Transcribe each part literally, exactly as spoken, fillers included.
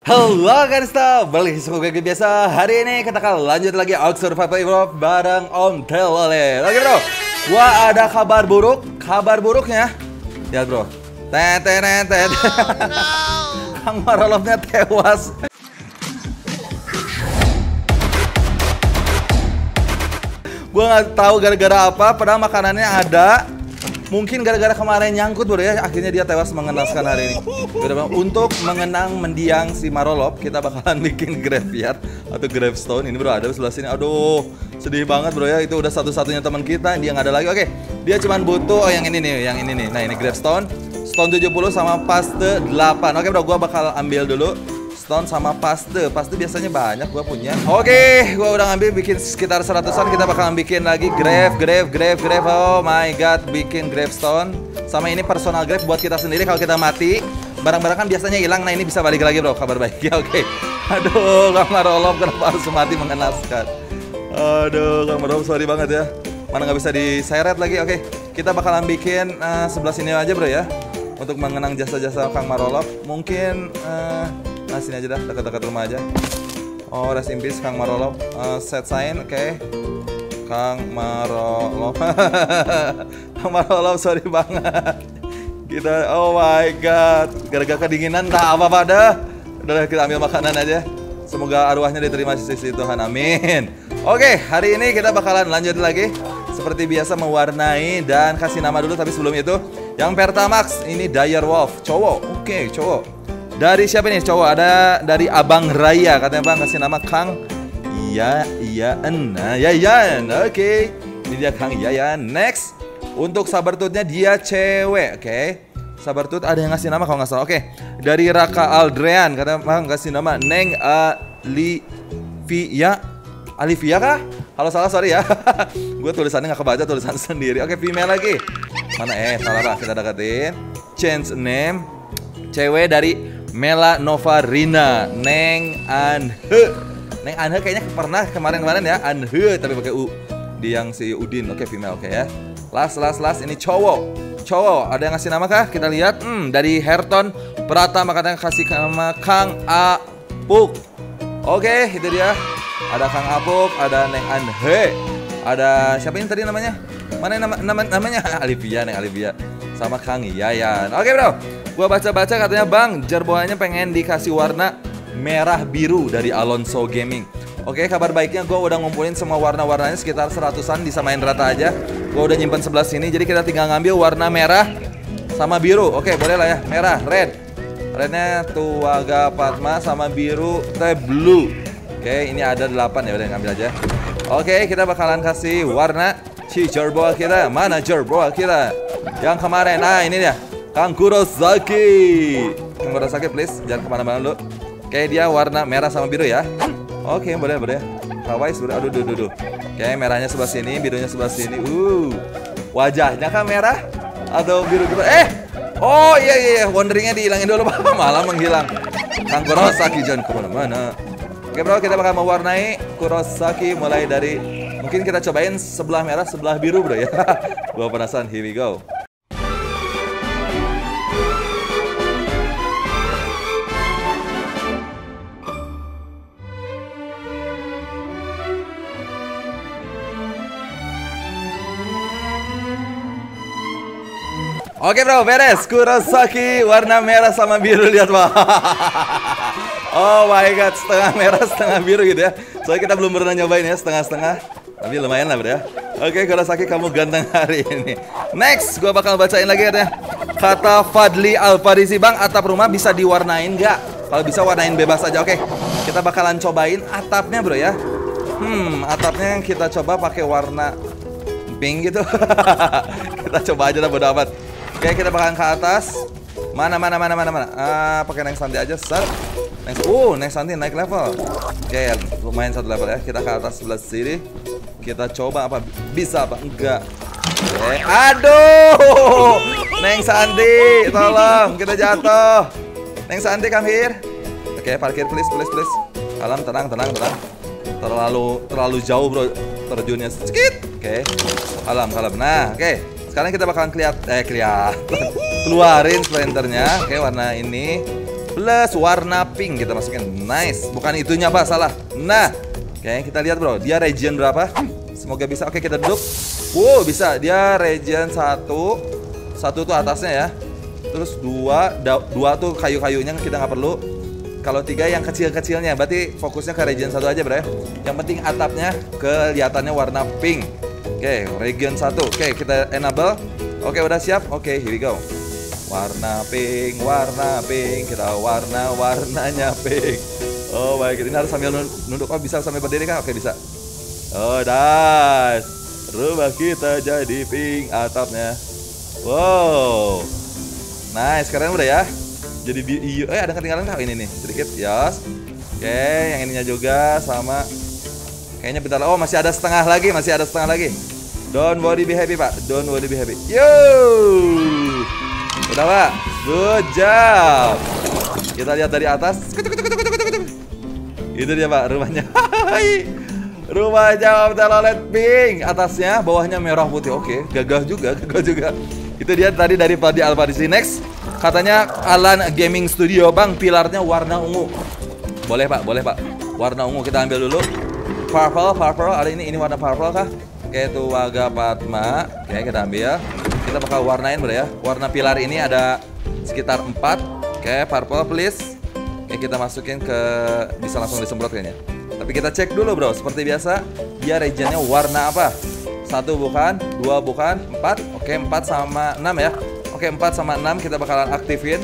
Halo guys, balik seperti biasa. Hari ini kita akan lanjut lagi Ark Survival Evolved bareng Om Telolet. Oke bro, gua ada kabar buruk. Kabar buruknya, ya bro, tet tet tet, Kang Marolopnya tewas. Gua nggak tahu gara-gara apa, padahal makanannya ada. Mungkin gara-gara kemarin nyangkut bro ya, akhirnya dia tewas mengenaskan hari ini. Untuk mengenang mendiang si Marolop, kita bakalan bikin graveyard atau gravestone. Ini bro, ada sebelah sini. Aduh, sedih banget bro ya. Itu udah satu-satunya teman kita, dia nggak ada lagi. Oke, dia cuman butuh oh yang ini nih, yang ini nih. Nah ini gravestone, stone tujuh puluh sama paste delapan. Oke bro, gua bakal ambil dulu stone sama paste. Paste biasanya banyak gua punya. Oke, gua udah ngambil bikin sekitar seratusan. Kita bakalan bikin lagi grave, grave, grave, grave. Oh my god, bikin gravestone. Sama ini personal grave buat kita sendiri kalau kita mati. Barang-barang kan biasanya hilang. Nah, ini bisa balik lagi, bro. Kabar baik. Ya, oke. Aduh, Kang Marolop kenapa harus mati mengenaskan. Aduh, Kang Marolop sorry banget ya. Mana nggak bisa diseret lagi. Oke, kita bakalan bikin uh, sebelah sini aja, bro ya. Untuk mengenang jasa-jasa Kang Marolop. Mungkin uh, nah sini aja dah, dekat-dekat rumah aja. Oh, rest in peace Kang Marolop. Uh, set sign, oke. Okay. Kang Marolop. Kang Marolop sorry banget. Kita, oh my god, gara-gara kedinginan tak apa-apa dah. Udah kita ambil makanan aja. Semoga arwahnya diterima sisi Tuhan, amin. Oke, hari ini kita bakalan lanjut lagi. Seperti biasa mewarnai dan kasih nama dulu. Tapi sebelum itu, yang Pertamax ini Dire Wolf, cowok. Oke, cowok. Dari siapa nih cowok? Ada dari Abang Raya, katanya bang kasih nama Kang Iya Iya Ena Yayan. Oke, ini dia Kang Yayan. Next, untuk Sabertooth-nya dia cewek. Oke, Sabertooth ada yang ngasih nama kalau nggak salah. Oke, dari Raka Aldrean, katanya bang kasih nama Neng Alivia. Alivia kah? Kalau salah sorry ya. Gue tulisannya nggak kebaca, tulisan sendiri. Oke, female lagi. Mana eh salah pak, kita deketin. Change name. Cewek dari Mela Nova Rina, Neng Anhe. Neng Anhe kayaknya pernah kemarin-kemarin ya, Anhe tapi pakai U. Di yang si Udin, oke female, oke ya. Last, last, last, ini cowok. Cowok, ada yang ngasih nama kah? Kita lihat, hmm, dari Herton Pratama katanya kasih nama Kang Apuk. Oke, itu dia. Ada Kang Apuk, ada Neng Anhe. Ada siapa ini tadi namanya? Mana nama, nama namanya? Alivia, Neng Alivia. Sama Kang Yayan. Oke bro, gua baca-baca katanya bang, jerbohanya pengen dikasih warna merah biru dari Alonso Gaming. Oke, kabar baiknya gua udah ngumpulin semua warna-warnanya sekitar seratusan, disamain rata aja. Gua udah nyimpen sebelah sini, jadi kita tinggal ngambil warna merah sama biru. Oke, boleh lah ya, merah, red. Rednya Tuaga Padma sama biru teh blue. Oke, ini ada delapan ya, udah ngambil aja. Oke, kita bakalan kasih warna si jerboa kita. Mana jerboa kita? Yang kemarin, nah ini dia Kang Kurosaki. Kang Kurosaki please, jangan kemana-mana dulu. Oke, dia warna merah sama biru ya. Oke, boleh, boleh. Kawaii sudah, aduh, aduh, aduh. Oke, merahnya sebelah sini, birunya sebelah sini. Uh, wajahnya kan merah atau biru gitu? Eh, oh iya iya, iya. Wonderingnya dihilangin dulu, malah menghilang. Kang Kurosaki jangan kemana-mana. Oke bro, kita bakal mewarnai Kurosaki mulai dari, mungkin kita cobain sebelah merah, sebelah biru bro ya. Gua penasaran, here we go. Oke bro, beres. Kurosaki warna merah sama biru, lihat bang. Oh my god, setengah merah setengah biru gitu ya. Soalnya kita belum pernah nyobain ya, setengah-setengah. Tapi lumayan lah bro ya. Oke Kurosaki, kamu ganteng hari ini. Next, gua bakal bacain lagi katanya. Kata Fadli Alfarisi, bang atap rumah bisa diwarnain nggak? Kalau bisa warnain bebas aja. Oke, kita bakalan cobain atapnya bro ya. Hmm, atapnya kita coba pakai warna pink gitu. Kita coba aja lah bodo amat. Oke, kita bakalan ke atas. Mana mana mana mana mana. Ah, pakai Neng Santi aja, set. Next, uh, Neng Santi naik level. Oke, lumayan satu level ya. Kita ke atas sebelah sini. Kita coba apa bisa apa enggak. Oke, aduh. Neng Santi, tolong, kita jatuh. Neng Santi, come here. Oke, parkir please, please, please. Alam, tenang, tenang, tenang. Terlalu terlalu jauh bro terjunnya sedikit. Oke, alam, kalem. Nah, oke. Sekarang kita bakalan keliat, eh kelihatan keluarin splinternya. Oke, warna ini plus warna pink kita masukin. Nice, bukan itunya Pak, salah. Nah, oke kita lihat bro, dia region berapa? Semoga bisa. Oke kita duduk. Wow bisa, dia region satu. Satu tuh atasnya ya. Terus dua, dua tuh kayu-kayunya kita nggak perlu. Kalau tiga yang kecil-kecilnya, berarti fokusnya ke region satu aja bro ya. Yang penting atapnya kelihatannya warna pink. Oke, region satu. Oke kita enable. Oke udah siap. Oke here we go. Warna pink, warna pink, kita warna-warnanya pink. Oh baik, ini harus sambil nunduk. Oh bisa sambil berdiri kan? Oke bisa. Oh nice. Rumah kita jadi pink atapnya. Wow. Nice, keren udah ya. Jadi di eh ada ketinggalan kah ini nih? Sedikit, yes. Oke, yang ininya juga sama. Kayaknya bentar. Oh masih ada setengah lagi, masih ada setengah lagi. Don't worry be happy Pak. Don't worry be happy. Yo. Udah Pak, good job. Kita lihat dari atas. Itu dia Pak rumahnya. Rumahnya Om Telolet pink. Atasnya, bawahnya merah putih. Oke, gagah juga, gagah juga. Itu dia tadi dari Padi Alfarisi. Next, katanya Alan Gaming Studio Bang, pilarnya warna ungu. Boleh Pak, boleh Pak. Warna ungu kita ambil dulu. Purple, purple. Ada ini, ini warna purple kah? Oke, itu Waga Padma. Oke, kita ambil. Kita bakal warnain bro ya. Warna pilar ini ada sekitar empat. Oke, purple please. Oke, kita masukin ke, bisa langsung disemprot kayaknya. Tapi kita cek dulu bro, seperti biasa. Dia regionnya warna apa? Satu bukan, dua bukan, empat. Oke, empat sama enam ya. Oke, empat sama enam kita bakalan aktifin.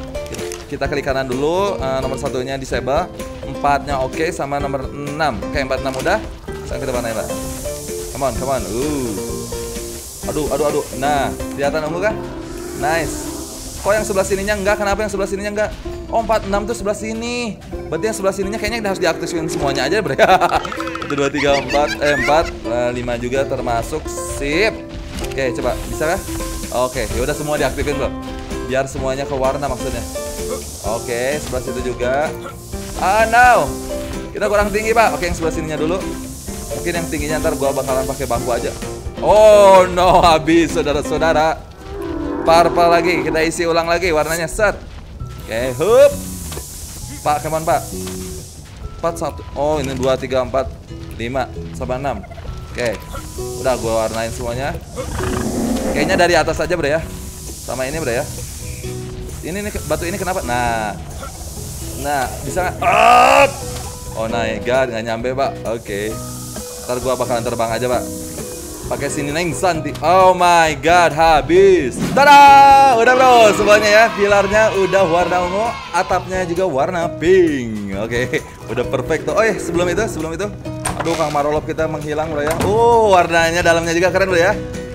Kita klik kanan dulu, uh, nomor satunya disable. Empatnya oke, sama nomor enam. Oke, empat, enam udah. Sekarang kita warnain lah. Come on, come on. Uh. Aduh, aduh, aduh. Nah, kelihatan ungu kan? Nice. Kok yang sebelah sininya enggak? Kenapa yang sebelah sininya enggak? Oh, empat, enam tuh sebelah sini. Berarti yang sebelah sininya kayaknya harus diaktifin semuanya aja, bro. satu, dua, tiga, empat, eh, empat, lima juga termasuk. Sip. Oke, coba. Bisa kah? Oke, ya udah semua diaktifin, bro. Biar semuanya ke warna maksudnya. Oke, sebelah situ juga. Ah, no. Kita kurang tinggi, Pak. Oke, yang sebelah sininya dulu. Mungkin yang tingginya ntar gua bakalan pakai bangku aja. Oh no, habis saudara-saudara. Purple lagi, kita isi ulang lagi warnanya, set. Oke, hup. Pak, kemana Pak? empat, satu. Oh ini dua, tiga, empat, lima, sampai enam. Oke, udah gue warnain semuanya. Kayaknya dari atas aja bro ya. Sama ini bro ya. Ini nih, batu ini kenapa? Nah. Nah, bisa gak? Oh my god, nggak nyampe Pak. Oke, ntar gue bakalan terbang aja Pak. Pakai sini neng santi. Oh my god, habis. Tada! Udah bro, semuanya ya. Pilarnya udah warna ungu, atapnya juga warna pink. Oke, udah perfect tuh. Oh eh, sebelum itu, sebelum itu. Aduh, Kang Marolop kita menghilang bro ya. Oh, warnanya dalamnya juga keren bro ya.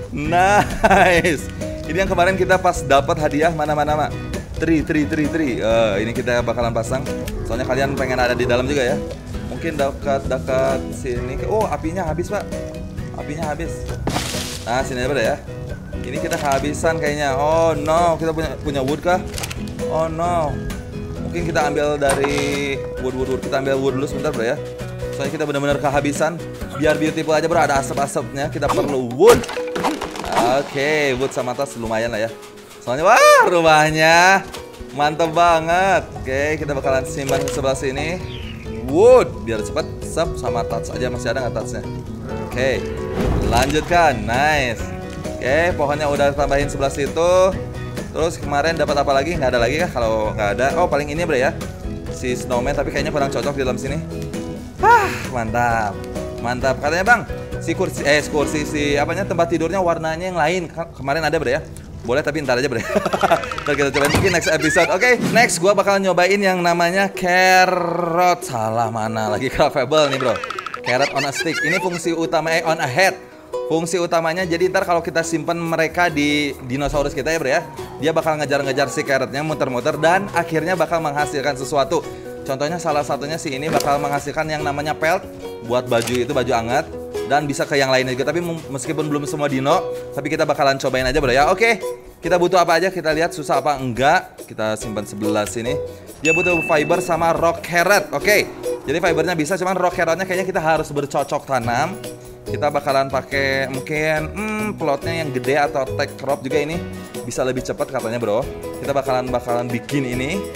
Nice. Ini yang kemarin kita pas dapat hadiah mana-mana mak. Tri, tri, tri, tri. Uh, ini kita bakalan pasang. Soalnya kalian pengen ada di dalam juga ya. Mungkin dekat-dekat sini. Oh, apinya habis pak. Apinya habis. Nah sini aja ya. Ini kita kehabisan kayaknya. Oh no, kita punya punya wood kah? Oh no. Mungkin kita ambil dari wood wood wood. Kita ambil wood dulu sebentar bro ya. Soalnya kita benar-benar kehabisan. Biar beautiful aja bro. Ada asap-asapnya. Kita perlu wood. Oke, okay, wood sama tas lumayan lah ya. Soalnya wah rumahnya mantap banget. Oke, okay, kita bakalan simpan ke sebelah sini. Wood biar cepat. Sep sama touch aja, masih ada nggak touchnya? Oke, okay, lanjutkan, nice. Oke, okay, pohonnya udah tambahin sebelah situ. Terus kemarin dapat apa lagi? Nggak ada lagi kah? Kalau nggak ada, oh paling ini bro ya, si snowman. Tapi kayaknya kurang cocok di dalam sini. Ah, mantap, mantap. Katanya bang, si kursi, eh kursi si apanya tempat tidurnya warnanya yang lain. Kemarin ada bro ya. Boleh tapi ntar aja bro. Ntar kita cobain mungkin next episode. Oke, okay, next gua bakal nyobain yang namanya carrot. Salah mana lagi, craftable nih bro. Carrot on a stick. Ini fungsi utama eh, on a head. Fungsi utamanya jadi ntar kalau kita simpen mereka di dinosaurus kita ya bro ya, dia bakal ngejar-ngejar si carrotnya muter-muter dan akhirnya bakal menghasilkan sesuatu. Contohnya salah satunya si ini bakal menghasilkan yang namanya pelt buat baju itu, baju hangat. Dan bisa ke yang lainnya juga, tapi meskipun belum semua dino, tapi kita bakalan cobain aja bro ya. Oke, kita butuh apa aja, kita lihat susah apa enggak. Kita simpan sebelah sini. Dia butuh fiber sama rock carrot. Oke, jadi fibernya bisa, cuman rock carrotnya kayaknya kita harus bercocok tanam. Kita bakalan pakai mungkin hmm, plotnya yang gede atau tech crop juga, ini bisa lebih cepat katanya bro. Kita bakalan bakalan bikin ini.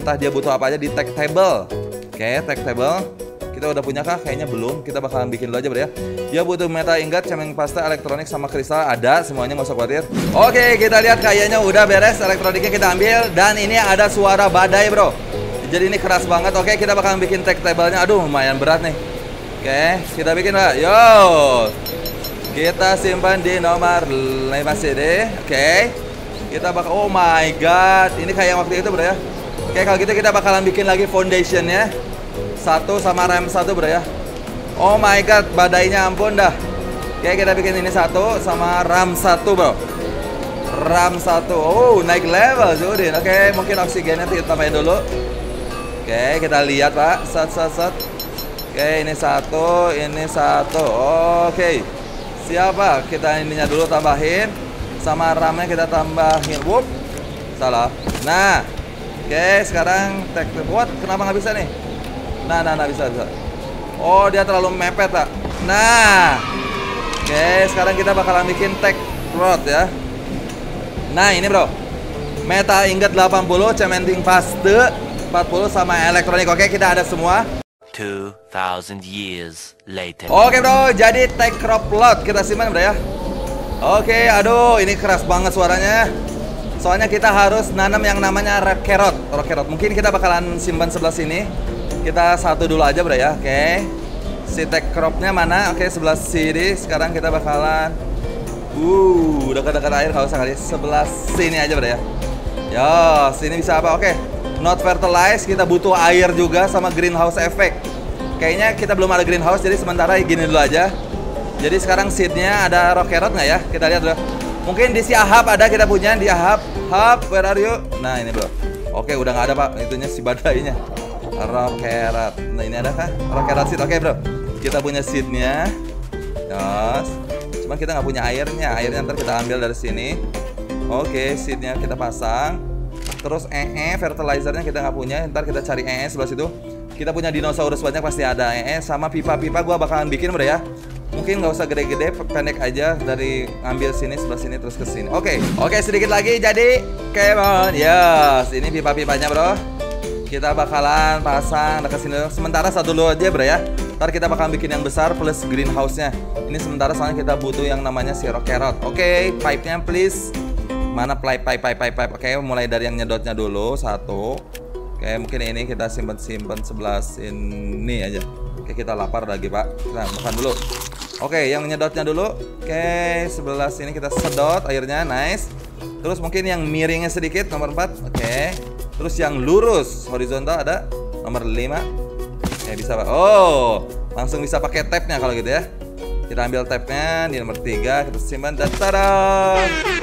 entah dia butuh apa aja di tag table. Oke, tag table kita udah punya kah? Kayaknya belum. Kita bakalan bikin dulu aja bro ya. Dia butuh meta ingot, cemeng pasta, elektronik sama kristal ada semuanya, nggak usah khawatir. Oke, kita lihat kayaknya udah beres. Elektroniknya kita ambil dan ini ada suara badai bro. Jadi ini keras banget. Oke, kita bakalan bikin tag table-nya. Aduh, lumayan berat nih. Oke, kita bikin lah. Yo, kita simpan di nomor lima C D. Oke, kita bakal. Oh my god, ini kayak waktu itu bro ya. Oke, kalau gitu kita bakalan bikin lagi foundationnya. Satu sama RAM satu bro ya. Oh my god, badainya ampun dah. Oke, kita bikin ini satu sama RAM satu bro. RAM satu. Oh, naik level Judin. Oke, mungkin oksigennya kita tambahin dulu. Oke, kita lihat pak. Sat sat sat. Oke, ini satu, ini satu. Oke, siapa? Kita ininya dulu tambahin. Sama RAM-nya kita tambahin. Wup. Salah. Nah, oke, sekarang tek. What? Kenapa nggak bisa nih? Nah, nah, nah, bisa, bisa. Oh, dia terlalu mepet, Pak. Nah. Oke, sekarang kita bakalan bikin tag rod ya. Nah, ini, Bro. Meta ingot delapan puluh, cementing paste empat puluh sama elektronik. Oke, kita ada semua. two thousand years later. Oke, Bro. Jadi tag crop lot kita simpan, Bro ya. Oke, aduh, ini keras banget suaranya. Soalnya kita harus nanam yang namanya rock carrot. Rock carrot. Mungkin kita bakalan simpan sebelah sini. Kita satu dulu aja bro ya, oke. Si tag cropnya mana? Oke, sebelah sini. Sekarang kita bakalan Uh, dekat-dekat air nggak usah kali. Sebelah sini aja bro ya. Yo, sini bisa apa? Oke, not fertilize. Kita butuh air juga sama greenhouse effect. Kayaknya kita belum ada greenhouse, jadi sementara gini dulu aja. Jadi sekarang seednya ada rock carrot nggak ya? Kita lihat bro. Mungkin di si Ahab ada, kita punya di Ahab. Hub, where are you? Nah ini bro. Oke, udah nggak ada pak. Itunya si badainya. Rock carrot. Nah ini ada kah? Rock carrot seed. Oke bro. Kita punya seednya. Yes. Cuma kita nggak punya airnya. Airnya ntar kita ambil dari sini. Oke, seednya kita pasang. Terus ee fertilizernya kita nggak punya. Ntar kita cari ee sebelah situ. Kita punya dinosaurus banyak pasti ada. Ee sama pipa-pipa gua bakalan bikin bro ya. Mungkin nggak usah gede-gede, pendek aja dari ngambil sini sebelah sini terus ke sini. Oke, oke sedikit lagi jadi come on, yes. Ini pipa-pipanya bro. Kita bakalan pasang dekat sini. Sementara satu dulu aja bro ya. Ntar kita bakalan bikin yang besar plus greenhouse-nya. Ini sementara soalnya kita butuh yang namanya si rock carrot. Oke, pipe-nya please. Mana pipe, pipe, pipe, pipe, pipe. Oke, mulai dari yang nyedotnya dulu satu. Oke, mungkin ini kita simpen-simpen sebelah sini aja. Oke, kita lapar lagi pak. Kita makan dulu. Oke, yang nyedotnya dulu. Oke, sebelah sini kita sedot airnya, nice. Terus mungkin yang miringnya sedikit, nomor empat. Oke. Terus yang lurus, horizontal ada nomor lima. Eh, bisa pak. Oh, langsung bisa pakai tab-nya kalau gitu ya. Kita ambil tab-nya di nomor tiga, kita simpan dan tada.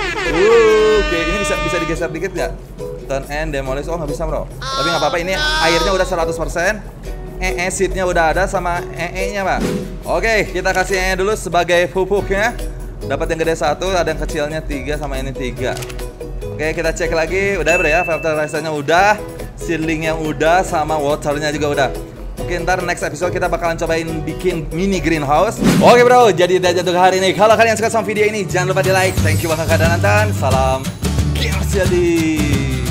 Uh, oke, ini bisa bisa digeser dikit nggak? Turn and demolish. Oh, nggak bisa bro. Tapi nggak apa-apa, ini airnya udah seratus persen. Ee seednya udah ada sama ee nya pak. Oke, kita kasih ee dulu sebagai pupuknya. Dapat yang gede satu, ada yang kecilnya tiga sama ini tiga. Oke, kita cek lagi. Udah bro ya, fertilizernya udah, seedlingnya udah, sama waternya juga udah. Mungkin ntar next episode kita bakalan cobain bikin mini greenhouse. Oke bro, jadi udah untuk hari ini. Kalau kalian suka sama video ini, jangan lupa di like. Thank you banget karena nonton. Salam Gears jadi.